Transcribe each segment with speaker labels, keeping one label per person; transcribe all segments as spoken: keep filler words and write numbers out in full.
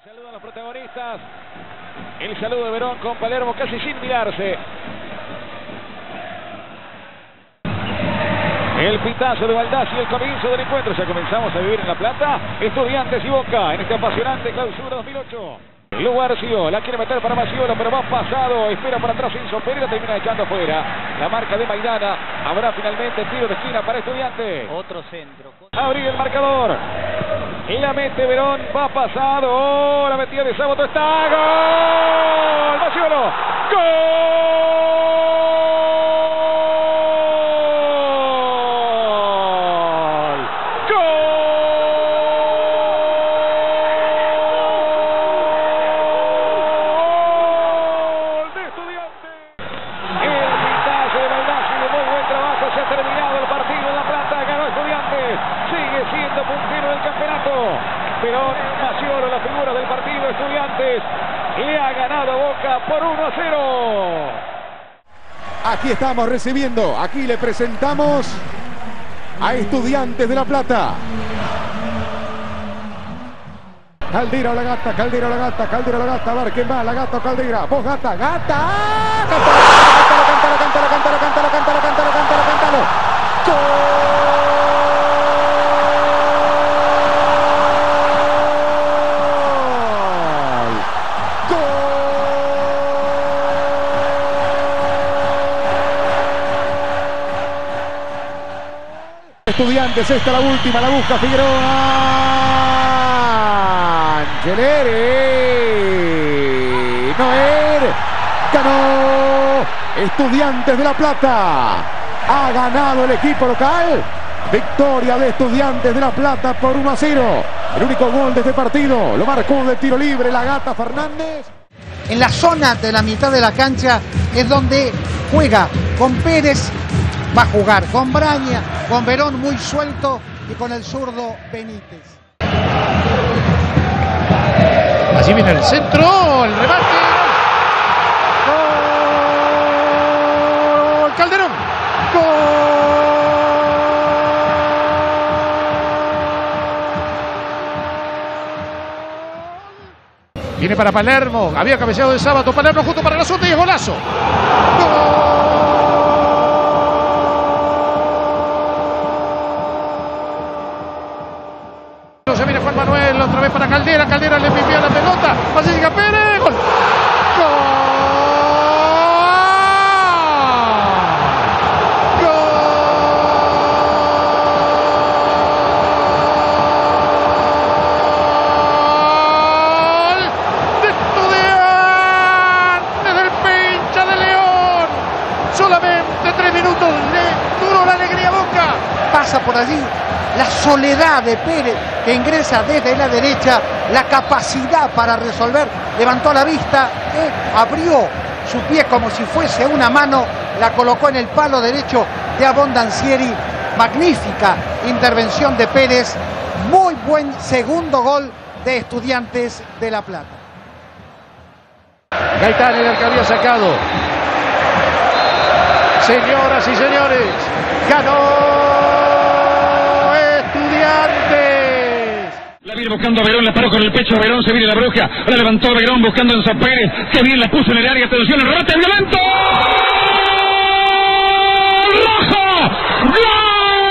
Speaker 1: Saludo a los protagonistas. El saludo de Verón con Palermo casi sin mirarse. El pitazo de Baldassi y el comienzo del encuentro. Ya comenzamos a vivir en La Plata. Estudiantes y Boca en este apasionante clausura dos mil ocho. Lugarcio la quiere meter para Maciolo, pero va pasado. Espera para atrás Enzo Pereira, termina echando afuera. La marca de Maidana. Habrá finalmente tiro de esquina para Estudiantes.
Speaker 2: Otro centro.
Speaker 1: Abrir el marcador. Y la mete Verón, va pasado. Oh, la metida de Sábato está. ¡Gol! Maciolo. ¡Gol! Puntero del campeonato. Verón, Maciolo, la figura del partido. Estudiantes le ha ganado a Boca por uno a cero.
Speaker 3: Aquí estamos recibiendo, aquí le presentamos a Estudiantes de La Plata. Caldera o la Gata, Caldera o la Gata, Caldera o la Gata, a ver quién va, la Gata o Caldera, vos Gata, Gata, cántalo, cántalo, cántalo, cántalo, cántalo, cántalo, cántalo, cántalo, cántalo, ¡gol! Estudiantes, esta la última, la busca Figueroa. Angeleri. Noer. Ganó Estudiantes de La Plata. Ha ganado el equipo local. Victoria de Estudiantes de La Plata por uno a cero. El único gol de este partido lo marcó de tiro libre la Gata Fernández.
Speaker 4: En la zona de la mitad de la cancha es donde juega con Pérez. Va a jugar con Braña, con Verón muy suelto y con el zurdo Benítez.
Speaker 5: Allí viene el centro, el remate. ¡Gol! Calderón. ¡Gol! Viene para Palermo, había cabeceado de Sábato, Palermo justo para la zona y es golazo. ¡Gol! Se viene Juan Manuel, otra vez para Caldera, Caldera le envía la pelota, así llega Pérez, gol. ¡Gol! ¡Gol! De Estudiantes del pincha de León. Solamente tres minutos de duro la alegría Boca.
Speaker 4: Pasa por allí la soledad de Pérez, que ingresa desde la derecha, la capacidad para resolver, levantó la vista, eh, abrió su pie como si fuese una mano, la colocó en el palo derecho de Abondancieri. Magnífica intervención de Pérez, muy buen segundo gol de Estudiantes de La Plata.
Speaker 5: Gaitán era el que había sacado. Señoras y señores, ganó
Speaker 6: La viene buscando a Verón, la paró con el pecho a Verón, se viene la bruja, la levantó Verón buscando a Enzo Pérez, que bien la puso en el área, atención, el remate violento. ¡Rojo! ¡Gol!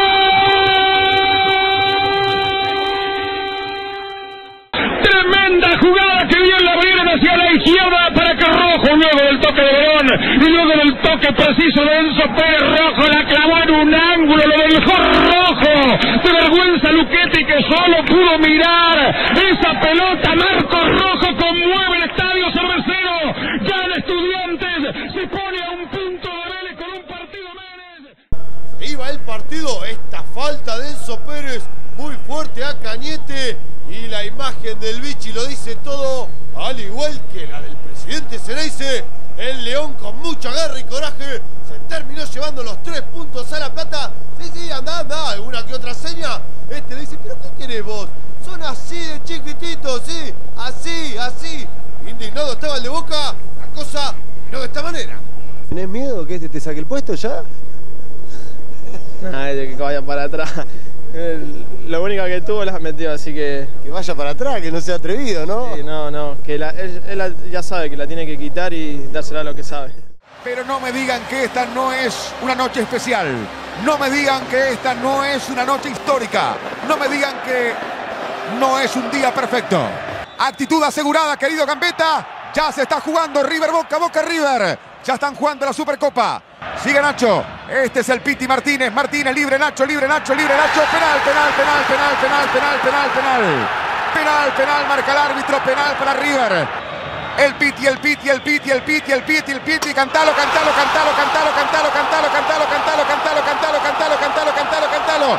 Speaker 6: Tremenda jugada que bien la abrieron hacia la izquierda para que Rojo, luego del toque de Verón y luego del toque preciso de Enzo Pérez, Rojo la clavó en un ángulo, lo dejó Rojo. De vergüenza Luchetti, que solo pudo mirar esa pelota. Marcos Rojo conmueve el estadio cervecero. Ya el Estudiantes se pone a un punto de Vélez con un partido menos.
Speaker 7: Iba el partido, esta falta de Enzo Pérez muy fuerte a Cañete y la imagen del Vichy lo dice todo, al igual que la del presidente Ceneice. El León con mucha garra y coraje se terminó llevando los tres puntos a La Plata. Sí, sí, anda, anda, alguna que otra seña. Este le dice, ¿pero qué querés vos? Son así de chiquititos, sí, así, así. Indignado estaba el de Boca, la cosa no de esta manera.
Speaker 8: ¿Tenés miedo que este te saque el puesto ya? Ay, de que vaya para atrás. Lo
Speaker 2: la única que tuvo las metió, así que...
Speaker 7: Que vaya para atrás, que no sea atrevido, ¿no?
Speaker 2: Sí, no, no, que la, él, él ya sabe que la tiene que quitar y dársela a lo que sabe.
Speaker 3: Pero no me digan que esta no es una noche especial. No me digan que esta no es una noche histórica. No me digan que no es un día perfecto. Actitud asegurada, querido Gambetta. Ya se está jugando River Boca, Boca River. Ya están jugando la Supercopa. Sigue Nacho. Este es el Piti Martínez. Martínez, libre Nacho, libre Nacho, libre Nacho. Penal, penal, penal, penal, penal, penal, penal, penal. Penal, penal, marca el árbitro. Penal para River. El Piti, el Piti, el Piti, el Piti, el Piti, el Piti. Cantalo, cantalo, cantalo, cantalo, cantalo, cantalo, cantalo, cantalo, cantalo, cantalo, cantalo, cantalo, cantalo, cantalo.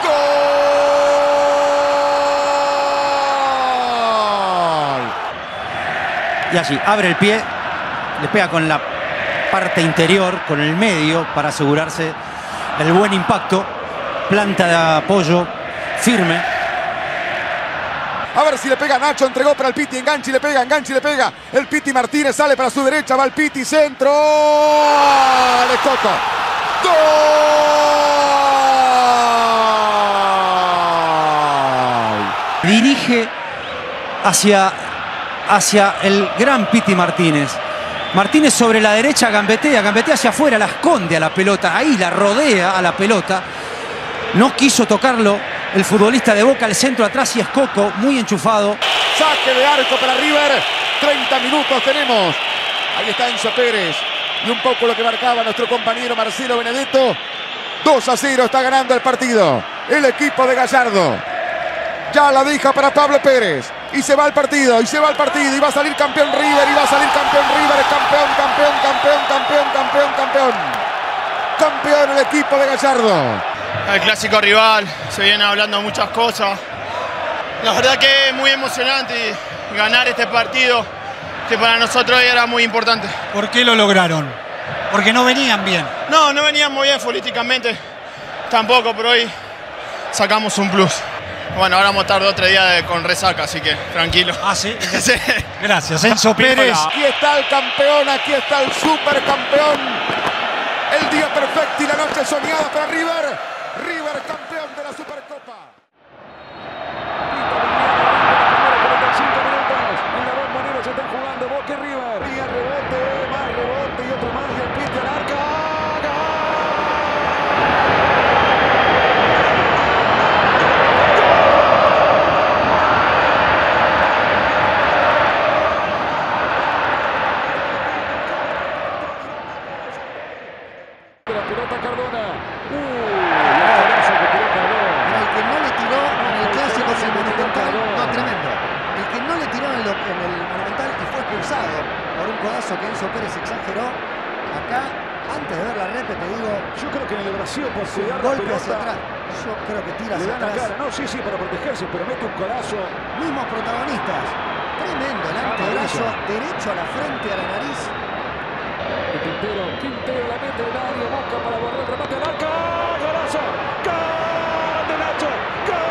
Speaker 3: ¡Gol!
Speaker 4: Y allí abre el pie, le pega con la parte interior, con el medio, para asegurarse el buen impacto. Planta de apoyo firme.
Speaker 3: A ver si le pega Nacho, entregó para el Piti, enganche y le pega, enganche y le pega. El Piti Martínez sale para su derecha, va el Piti, centro. ¡De Coco! ¡Gol!
Speaker 4: Dirige hacia, hacia el gran Piti Martínez. Martínez sobre la derecha gambetea, gambetea hacia afuera, la esconde a la pelota, ahí la rodea a la pelota. No quiso tocarlo el futbolista de Boca, el centro atrás y es Coco, muy enchufado.
Speaker 3: Saque de arco para River, treinta minutos tenemos. Ahí está Enzo Pérez y un poco lo que marcaba nuestro compañero Marcelo Benedetto. dos a cero está ganando el partido el equipo de Gallardo. Ya la deja para Pablo Pérez y se va al partido, y se va al partido y va a salir campeón River, y va a salir campeón River, campeón, campeón, campeón, campeón, campeón, campeón. Campeón el equipo de Gallardo.
Speaker 8: El clásico rival, se vienen hablando muchas cosas. La verdad que es muy emocionante ganar este partido, que para nosotros era muy importante.
Speaker 9: ¿Por qué lo lograron? Porque no venían bien.
Speaker 8: No, no veníamos bien políticamente, tampoco, pero hoy sacamos un plus. Bueno, ahora vamos a estar dos o tres días de, con resaca, así que tranquilo.
Speaker 9: Ah, ¿sí?
Speaker 8: Sí.
Speaker 9: Gracias, Enzo Pérez.
Speaker 3: Aquí está el campeón, aquí está el supercampeón. El día perfecto y la noche soñada para River. River campeón de la Supercopa. cuarenta y cinco minutos. En la Bombonera se están jugando Boca y River. Y el rebote, más rebote y otro más. Y el Piti al arco. La pelota Cardona.
Speaker 10: Por un codazo que Enzo Pérez exageró. Acá, antes de ver la rep, te digo,
Speaker 3: yo creo que en el Brasil por
Speaker 10: un golpe hacia atrás. Yo creo que tira hacia atrás.
Speaker 3: Le dan la cara, no, sí, sí, para protegerse, pero mete un codazo.
Speaker 10: Mismos protagonistas. Tremendo el antebrazo, derecho a la frente, a la nariz.
Speaker 3: El Quintero, Quintero la mete en el área, busca para borrar el remate al arco. ¡Golazo! ¡Gol de Nacho! ¡Gol!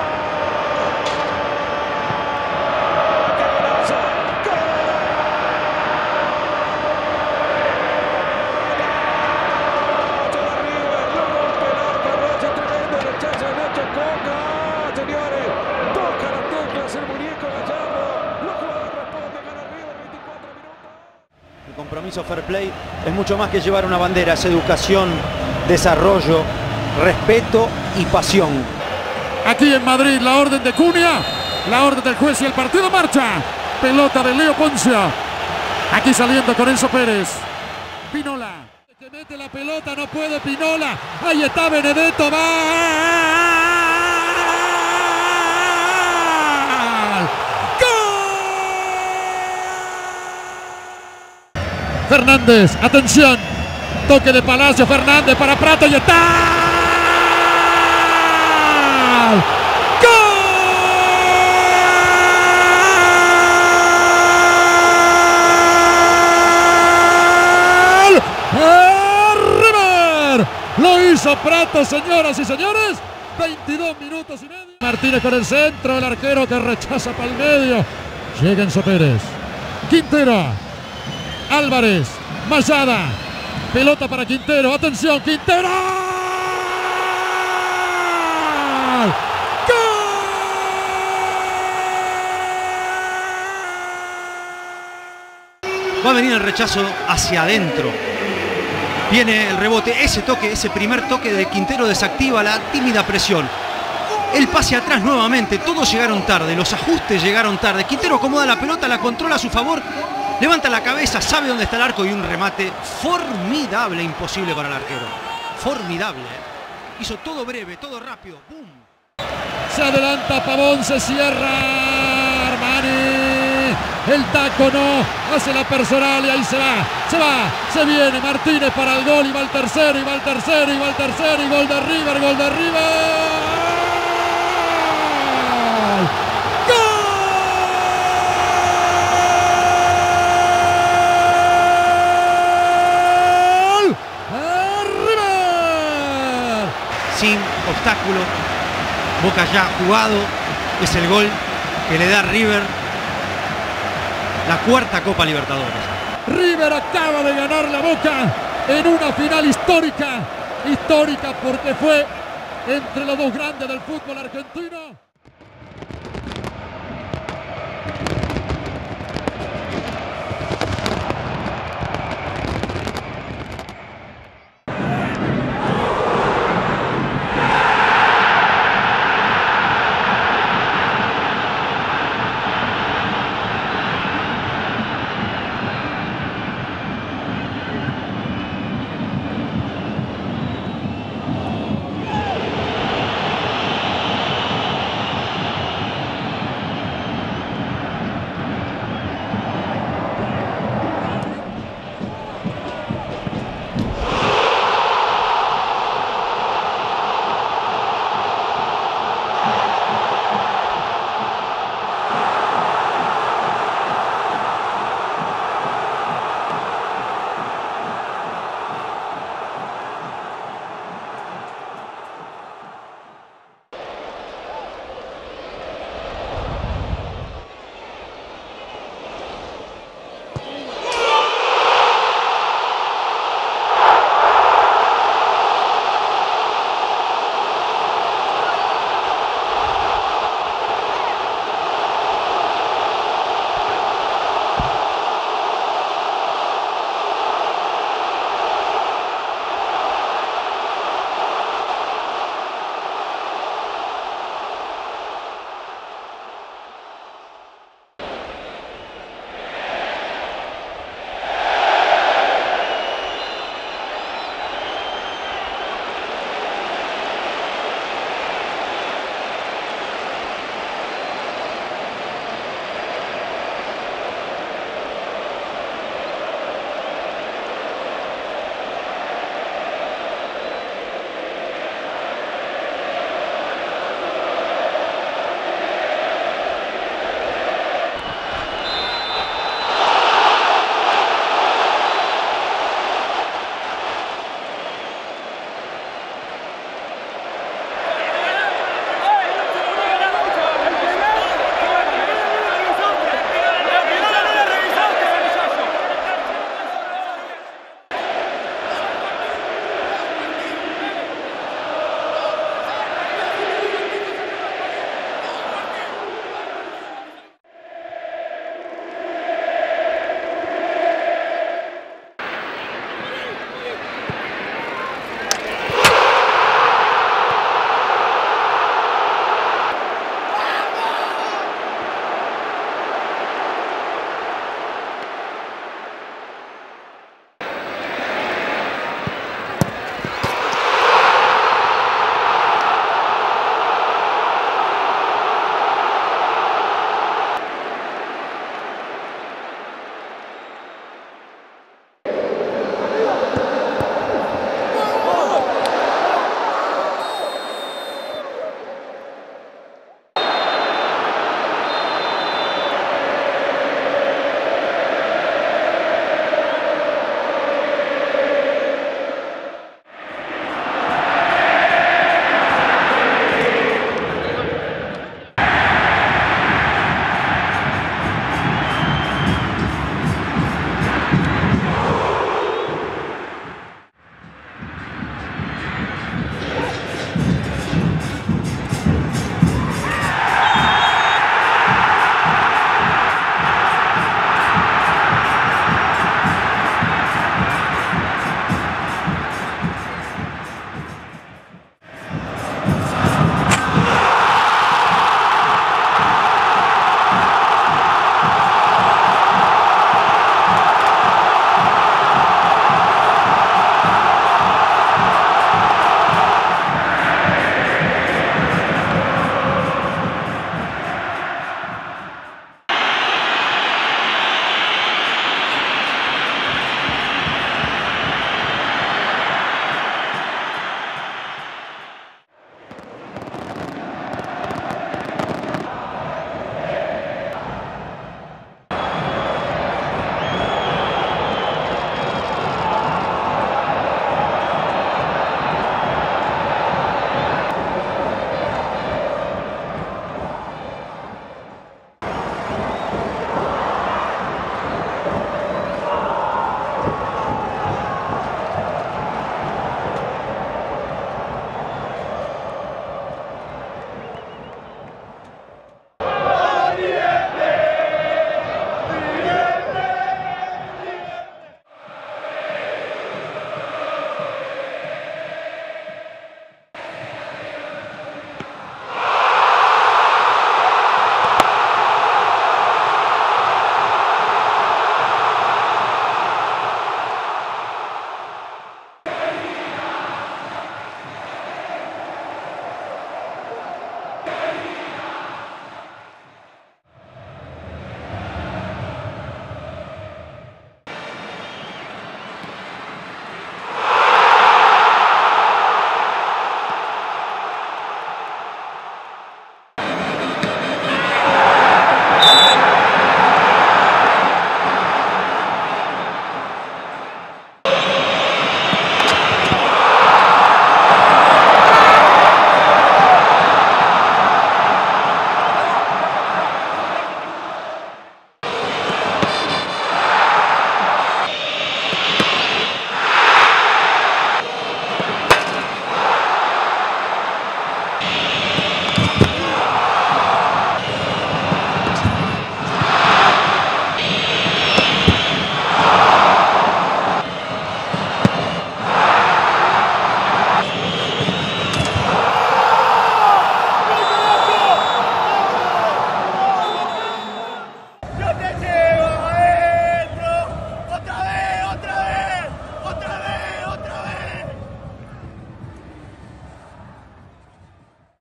Speaker 4: Compromiso fair play es mucho más que llevar una bandera, es educación, desarrollo, respeto y pasión.
Speaker 5: Aquí en Madrid la orden de Cunha, la orden del juez y el partido marcha. Pelota de Leo Poncia. Aquí saliendo con Enzo Pérez. Pinola. Que mete la pelota, no puede Pinola. Ahí está Benedetto, va. Fernández, atención, toque de Palacio, Fernández para Prato y está. ¡Gol! ¡River! Lo hizo Prato, señoras y señores. veintidós minutos y medio. Martínez con el centro, el arquero que rechaza para el medio. Llega Enzo Pérez. Quintero. Álvarez, Mayada, pelota para Quintero, atención, Quintero. ¡Gol!
Speaker 11: Va a venir el rechazo hacia adentro. Viene el rebote, ese toque, ese primer toque de Quintero desactiva la tímida presión. El pase atrás nuevamente, todos llegaron tarde, los ajustes llegaron tarde. Quintero acomoda la pelota, la controla a su favor, levanta la cabeza, sabe dónde está el arco y un remate formidable, imposible para el arquero. Formidable. Hizo todo breve, todo rápido. ¡Bum!
Speaker 5: Se adelanta Pavón, se cierra Armani. El taco no, hace la personal y ahí se va, se va, se viene Martínez para el gol y va el tercero, y va el tercero, y va el tercero, y gol de River, gol de River.
Speaker 11: Sin obstáculo, Boca ya jugado, es el gol que le da a River la cuarta Copa Libertadores.
Speaker 5: River acaba de ganar la Boca en una final histórica, histórica porque fue entre los dos grandes del fútbol argentino.